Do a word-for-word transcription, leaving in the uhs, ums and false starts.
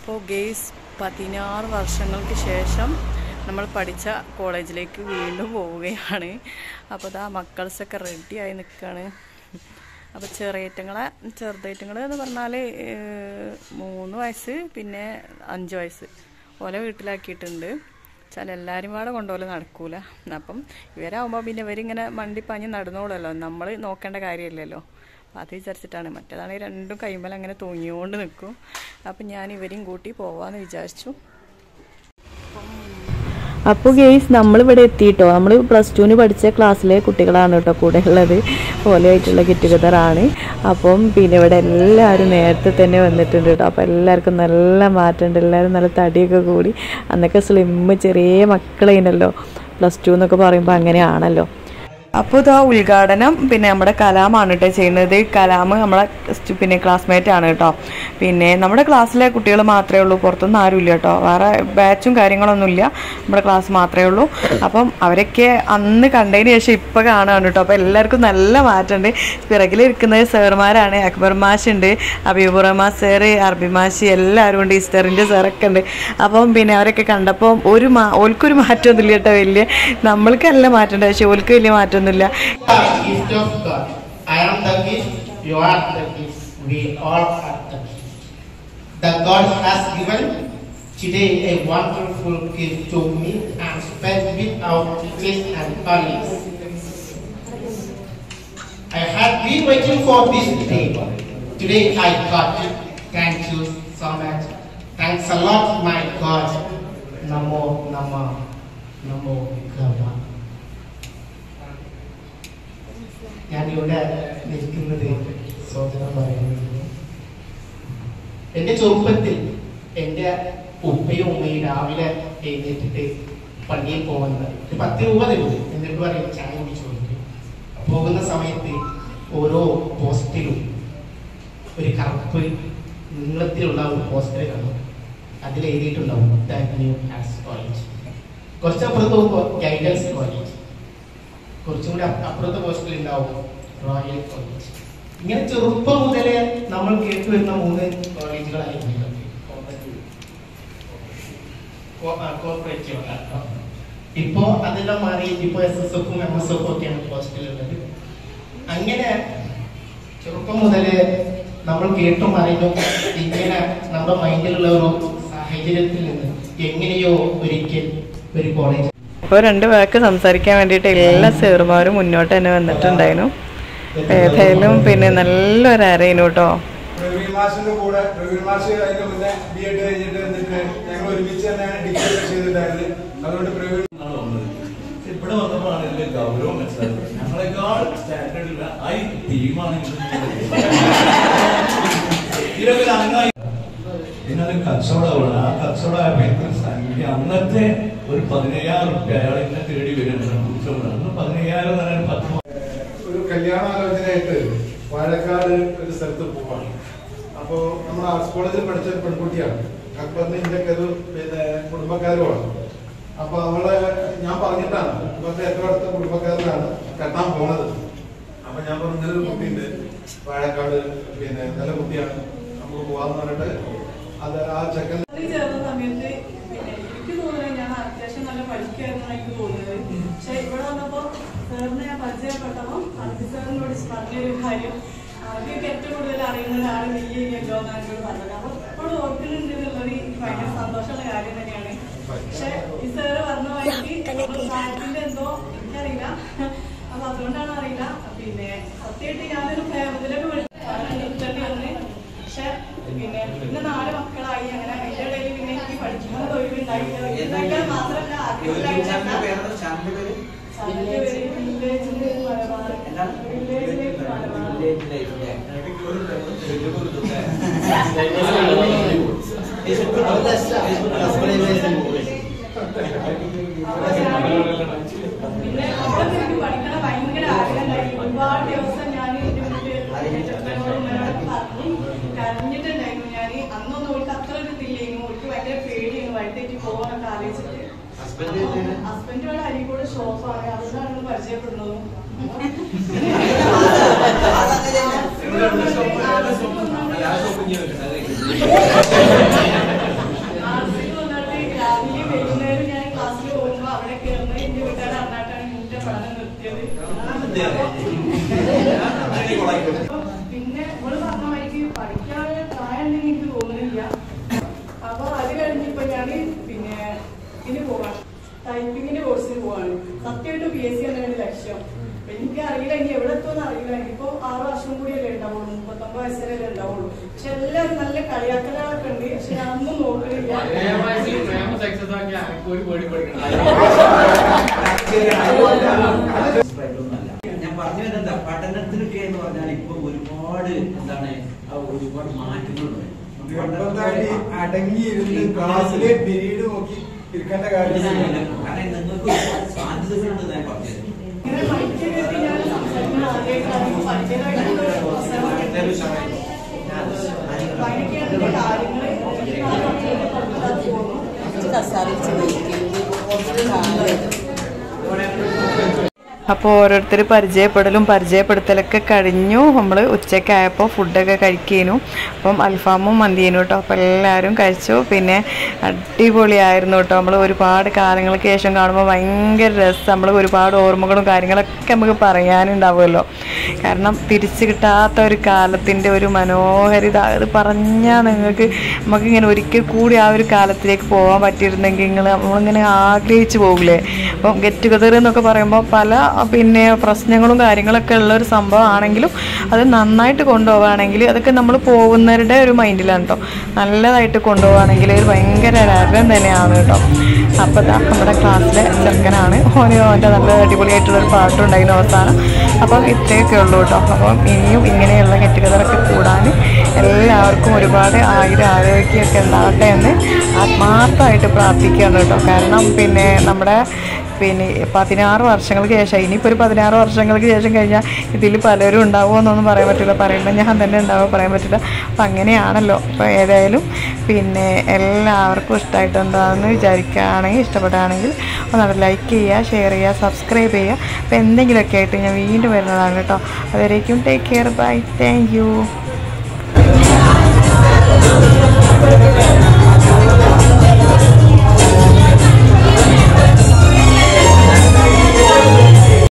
അപ്പോൾ ഗെയ്സ് പതിനാറ് വർഷങ്ങൾക്ക് ശേഷം നമ്മൾ പഠിച്ച കോളേജിലേക്ക് വീണ്ടും പോവുകയാണ്. അപ്പോൾ ഇതാ മക്കൾസൊക്കെ റെഡിയായി നിൽക്കുകയാണ്. അപ്പോൾ ചെറിയറ്റങ്ങളെ ചെറുതേറ്റങ്ങൾ എന്ന് പറഞ്ഞാൽ മൂന്ന് വയസ്സ് പിന്നെ അഞ്ച് വയസ്സ് ഓലെ വീട്ടിലാക്കിയിട്ടുണ്ട്. ചില എല്ലാവരും പാടെ കൊണ്ടുപോലെ നടക്കൂല. അപ്പം ഇവരാകുമ്പോൾ പിന്നെ ഇവരിങ്ങനെ മണ്ടിപ്പാഞ്ഞ് നടന്നോളല്ലോ, നമ്മൾ നോക്കേണ്ട കാര്യമില്ലല്ലോ. അപ്പം അത് വിചാരിച്ചിട്ടാണ്. മറ്റേതാണെങ്കിൽ രണ്ടും കൈമേൽ അങ്ങനെ തൂങ്ങിയോണ്ട് നിൽക്കും. അപ്പം ഞാൻ ഇവരെയും കൂട്ടി പോവാമെന്ന് വിചാരിച്ചു. അപ്പോൾ ഗെയ്സ് നമ്മളിവിടെ എത്തിയിട്ടോ. നമ്മൾ പ്ലസ് ടുവിന് പഠിച്ച ക്ലാസ്സിലെ കുട്ടികളാണ് കേട്ടോ കൂടെ ഉള്ളത്. പോലെയായിട്ടുള്ള ഗെറ്റ് ടുഗദറാണ്. അപ്പം പിന്നെ ഇവിടെ എല്ലാവരും നേരത്തെ തന്നെ വന്നിട്ടുണ്ട് കേട്ടോ. അപ്പോൾ എല്ലാവർക്കും നല്ല മാറ്റമുണ്ട്. എല്ലാവരും നല്ല തടിയൊക്കെ കൂടി. അന്നൊക്കെ സ്ലിമ്മ് ചെറിയ മക്കളേനല്ലോ. പ്ലസ് ടു എന്നൊക്കെ പറയുമ്പോൾ അങ്ങനെയാണല്ലോ. അപ്പോൾ ഇതാ ഉദ്ഘാടനം പിന്നെ നമ്മുടെ കലാമാണ് കേട്ടോ ചെയ്യുന്നത്. കലാം നമ്മളെ പിന്നെ ക്ലാസ്മേറ്റ് ആണ് കേട്ടോ. പിന്നെ നമ്മുടെ ക്ലാസ്സിലെ കുട്ടികൾ മാത്രമേ ഉള്ളൂ, പുറത്തൊന്നും ആരുമില്ല കേട്ടോ. വേറെ ബാച്ചും കാര്യങ്ങളൊന്നുമില്ല, നമ്മുടെ ക്ലാസ് മാത്രമേ ഉള്ളൂ. അപ്പം അവരൊക്കെ അന്ന് കണ്ടതിന് ശേഷം ഇപ്പം കാണുകയാണ് കേട്ടോ. അപ്പോൾ എല്ലാവർക്കും നല്ല മാറ്റമുണ്ട്. പിറകിലിരിക്കുന്നത് സാറുമാരാണ്. അക്ബർ മാഷുണ്ട്, അബീബുർ റഹ്മാൻ സാറ്, അറബി മാഷി എല്ലാവരും ഉണ്ട്, ഈസ്റ്ററിൻ്റെ സാറൊക്കെ ഉണ്ട്. അപ്പം പിന്നെ അവരൊക്കെ കണ്ടപ്പോൾ ഒരു മാ ഓൽക്കൊരു മാറ്റമൊന്നുമില്ല കേട്ടോ. വലിയ നമ്മൾക്ക് നല്ല മാറ്റമുണ്ട്, പക്ഷേ ഓൽക്ക് വലിയ മാറ്റം. Gift of God. I am the gift, you are the gift, we all are the gift. The God has given today a wonderful gift to me and spend with our teachers and colleagues. I have been waiting for this day. Today I got it. Thank you so much. Thanks a lot, my God. Namo, Namo, Namo, Gava. ഞാനിവിടെ നിൽക്കുന്നത് സ്വതന്ത്രം പറയുന്നത് എൻ്റെ ചെറുപ്പത്തിൽ എൻ്റെ ഉപ്പയും ഉമ്മയും രാവിലെ എഴുന്നേറ്റിട്ട് പള്ളിയിൽ പോകുന്നത് ഒരു പത്ത് രൂപ തരും. എന്നിട്ട് പറയും ചായ കുടിച്ചു കൊടുക്കും. പോകുന്ന സമയത്ത് ഓരോ പോസ്റ്റിലും ഒരു കറുപ്പ് നീളത്തിലുള്ള ഒരു പോസ്റ്റർ കാണും. അതിൽ എഴുതിയിട്ടുണ്ടാവും ദ ന്യൂ ആർട്സ് കോളേജ്. കുറച്ചപ്പുറത്ത് പോകുമ്പോൾ ഗൈഡൻസ് കോളേജ്, കുറച്ചും കൂടി അപ്പുറത്തെ പോസ്റ്റിൽ ഉണ്ടാവും റോയൽ കോളേജ്. ഇങ്ങനെ ചെറുപ്പം മുതലേ നമ്മൾ കേട്ടു വരുന്ന മൂന്ന് കോളേജുകളായിരുന്നു. ഇപ്പോ അതെല്ലാം മാറി ഇപ്പൊ എസ് എസ് എഫും എം എസ് എഫും ഒക്കെയാണ് പോസ്റ്റിലുള്ളത്. അങ്ങനെ ചെറുപ്പം മുതലേ നമ്മൾ കേട്ടും അറിഞ്ഞു ഇങ്ങനെ നമ്മുടെ മൈൻഡിലുള്ള ഒരു സാഹചര്യത്തിൽ നിന്ന് എങ്ങനെയോ ഒരിക്കൽ ഒരു കോളേജ്. അപ്പോൾ രണ്ട് പേർക്ക് സംസാരിക്കാൻ വേണ്ടിയിട്ട് എല്ലാ സാറുമാരും മുന്നോട്ട് തന്നെ വന്നിട്ടുണ്ടായിരുന്നു. ഏതായാലും പിന്നെ നല്ലൊരു അരയിനു കേട്ടോ. ഇവിടെ വന്നപ്പോഴാണ് ഇതിന്റെ ഗൗരവം മനസ്സിലായത്. ഞങ്ങളെക്കാൾ സ്റ്റാൻഡേർഡുള്ള ഐ ടീമാണ് ഇതൊക്കെ അങ്ങായി. ഇതിനൊരു കച്ചവടമാണ്. ആ കച്ചവടമായപ്പോൾ സംഖ്യ അന്നത്തെ ഒരു പതിനയ്യായിരം റുപ്യ അയാൾ എന്നെ തേടി വരുന്നുണ്ട്. അന്ന് പതിനയ്യായിരം പത്ത് ഒരു കല്യാണാലോചനയായിട്ട് പാലക്കാട് ഒരു സ്ഥലത്ത് പോവാണ്. അപ്പോൾ നമ്മൾ ആർട്സ് കോളേജിൽ പഠിച്ച ഒരു പെൺകുട്ടിയാണ്. അക്ബറിന്റെ ഇന്ത്യക്ക് ഒരു പിന്നെ കുടുംബക്കാരുമാണ്. അപ്പൊ അവളെ ഞാൻ പറഞ്ഞിട്ടാണ് അക്ബറിന്റെ ഏറ്റവും അടുത്ത കുടുംബക്കാരനാണ് കെട്ടാൻ പോണത്. അപ്പൊ ഞാൻ പറഞ്ഞ ഒരു കുട്ടിയുണ്ട് പാലക്കാട്, പിന്നെ നല്ല കുട്ടിയാണ്, നമുക്ക് പോവാന്ന് പറഞ്ഞിട്ട് അത് ആ ചെക്കൻ ചേർന്ന സമയത്ത് പിന്നെ എനിക്ക് തോന്നുന്നത് ഞാൻ അത്യാവശ്യം നല്ല പഠിക്കായിരുന്നു എനിക്ക് തോന്നുന്നത്. പക്ഷെ ഇവിടെ വന്നപ്പോ സാറിനെ ഞാൻ പരിചയപ്പെട്ടപ്പോൾ അർജി സാറിനോട് പറഞ്ഞൊരു കാര്യം, ആദ്യമൊക്കെ ഏറ്റവും കൂടുതൽ അറിയുന്ന ഒരാൾ നീയല്ലോ എന്നാണ് എന്നോട് പറഞ്ഞത്. അപ്പൊ എപ്പോഴും ഓർക്കുന്നുണ്ട് എന്നുള്ളത് എനിക്ക് ഭയങ്കര സന്തോഷമുള്ള കാര്യം തന്നെയാണ്. പക്ഷെ ഈ സാറ് പറഞ്ഞ വഴിക്ക് സാഹിത്യത്തിന്റെ എന്തോ എനിക്കറിയില്ല, അപ്പൊ അതുകൊണ്ടാണ് അറിയില്ല. പിന്നെ സത്യമായിട്ട് ഞാനൊരു ഇതിലൊക്കെ വിളിച്ചേണ്ടി വന്ന്. പക്ഷെ പിന്നെ പിന്നെ നാല് മക്കളായി. അങ്ങനെ അതിന്റെ ഇടയിൽ പിന്നെ എനിക്ക് പഠിക്കാനുള്ള തൊഴിലുണ്ടായില്ല. മാത്രമല്ല പിന്നെ അവിടെ എനിക്ക് പഠിക്കണ ഭയങ്കര ആഗ്രഹമുണ്ടായി. ഒരുപാട് ദിവസം ഞാൻ കരഞ്ഞിട്ടുണ്ടായിരുന്നു. ഞാൻ അന്നൊന്നും ഓൾക്ക് അത്ര ഒരു ഇതില്ലായിരുന്നു. ഓൾക്ക് ഭയങ്കര പേടിയായിരുന്നു വഴിതെറ്റി പോകാനൊക്കെ ആലോചിച്ചിട്ട്. ഹസ്ബൻഡോടെ അരികൂടെ ഷോപ്പാണ്, അതുകൊണ്ടാണ് പരിചയപ്പെടുന്നതും. ഇനി എവിടെ എത്തുമെന്ന് അറിയില്ല. ഇനിയിപ്പോ ആറ് വർഷം കൂടിയല്ലേ ഉണ്ടാവുള്ളൂ, മുപ്പത്തൊമ്പത് വയസ്സിലല്ലേ ഉണ്ടാവുള്ളൂ. പക്ഷെ എല്ലാവരും നല്ല കളിയാക്കലൊക്കെ ഉണ്ട്. പക്ഷെ ഞാനൊന്നും നോക്കണില്ല. ഞാൻ പറഞ്ഞു വരുന്നത് പഠനത്തിനൊക്കെ എന്ന് പറഞ്ഞാൽ ഇപ്പൊ ഒരുപാട് എന്താണ് ഒരുപാട് മാറ്റങ്ങളുണ്ട്. അടങ്ങിയിരുന്ന് ക്ലാസ്സിലെ പീരീഡ് നോക്കി ഇരിക്കേണ്ട കാര്യം. കാരണം നിങ്ങൾക്ക് ഒരുപാട് സാധ്യതകളുണ്ട്. ഞാൻ പറഞ്ഞത് ഇങ്ങനെ മൈക്ക് കേട്ടി ഞാൻ സംസാരിക്കുന്ന ആദ്യമായിട്ടാണ് പറ്റിയതായിട്ടുള്ള ഒരു അവസരം. ഭയങ്കര കാര്യങ്ങൾ അപ്പോൾ ഓരോരുത്തർ പരിചയപ്പെടലും പരിചയപ്പെടുത്തലൊക്കെ കഴിഞ്ഞു. നമ്മൾ ഉച്ചയ്ക്കായപ്പോൾ ഫുഡൊക്കെ കഴിക്കേനു. അപ്പം അൽഫാമും മന്തിയേനു കേട്ടോ. അപ്പോൾ എല്ലാവരും കഴിച്ചു. പിന്നെ അടിപൊളിയായിരുന്നു കേട്ടോ. നമ്മൾ ഒരുപാട് കാലങ്ങൾക്ക് ശേഷം കാണുമ്പോൾ ഭയങ്കര രസം. നമ്മൾ ഒരുപാട് ഓർമ്മകളും കാര്യങ്ങളൊക്കെ നമുക്ക് പറയാനുണ്ടാവുമല്ലോ. കാരണം തിരിച്ചു കിട്ടാത്ത ഒരു കാലത്തിൻ്റെ ഒരു മനോഹരിത അത് പറഞ്ഞാൽ നിങ്ങൾക്ക് നമുക്കിങ്ങനെ ഒരിക്കൽ കൂടി ആ ഒരു കാലത്തിലേക്ക് പോകാൻ പറ്റിയിരുന്നെങ്കിൽ നിങ്ങൾ നമ്മളിങ്ങനെ ആഗ്രഹിച്ചു പോകില്ലേ. അപ്പം ഗെറ്റ് ടുഗദർ എന്നൊക്കെ പറയുമ്പോൾ പല പിന്നെ പ്രശ്നങ്ങളും കാര്യങ്ങളൊക്കെ ഉള്ള ഒരു സംഭവമാണെങ്കിലും അത് നന്നായിട്ട് കൊണ്ടുപോവുകയാണെങ്കിൽ അതൊക്കെ നമ്മൾ പോകുന്നവരുടെ ഒരു മൈൻഡിലാണ് കേട്ടോ. നല്ലതായിട്ട് കൊണ്ടുപോവുകയാണെങ്കിൽ ഒരു ഭയങ്കര രസം തന്നെയാണ് കേട്ടോ. അപ്പോൾ ഇതാ നമ്മുടെ ക്ലാസ്സിലെ ചെറുക്കനാണ്. ഓന് ഓൻ്റെ നല്ല അടിപൊളിയായിട്ടുള്ളൊരു പാട്ടുണ്ടായിരുന്നു അവസാനം. അപ്പം ഇത്രയൊക്കെ ഉള്ളൂ കേട്ടോ. അപ്പം ഇനിയും ഇങ്ങനെയുള്ള കെട്ടുകഥകളൊക്കെ കൂടാൻ എല്ലാവർക്കും ഒരുപാട് ആയിരം ആരോഗ്യമൊക്കെ ഉണ്ടാവട്ടെ എന്ന് ആത്മാർത്ഥമായിട്ട് പ്രാർത്ഥിക്കുകയാണ് കേട്ടോ. കാരണം പിന്നെ നമ്മുടെ പിന്നെ പതിനാറ് വർഷങ്ങൾക്ക് ശേഷം ഇനിയിപ്പോൾ ഒരു പതിനാറ് വർഷങ്ങൾക്ക് ശേഷം കഴിഞ്ഞാൽ ഇതിൽ പലരും ഉണ്ടാവുമോ എന്നൊന്നും പറയാൻ പറ്റില്ല. പറയുമ്പോൾ ഞാൻ തന്നെ ഉണ്ടാവുമോ പറയാൻ പറ്റില്ല. അപ്പം അങ്ങനെയാണല്ലോ. അപ്പോൾ ഏതായാലും പിന്നെ എല്ലാവർക്കും ഇഷ്ടമായിട്ടുണ്ടാകുമെന്ന് വിചാരിക്കുകയാണെങ്കിൽ ഇഷ്ടപ്പെടുകയാണെങ്കിൽ ഒന്നത് ലൈക്ക് ചെയ്യുക, ഷെയർ ചെയ്യുക, സബ്സ്ക്രൈബ് ചെയ്യുക. അപ്പോൾ എന്തെങ്കിലുമൊക്കെ ആയിട്ട് ഞാൻ വീണ്ടും വരുന്നതാണ് കേട്ടോ. അതുവരേക്കും take care, bye, thank U.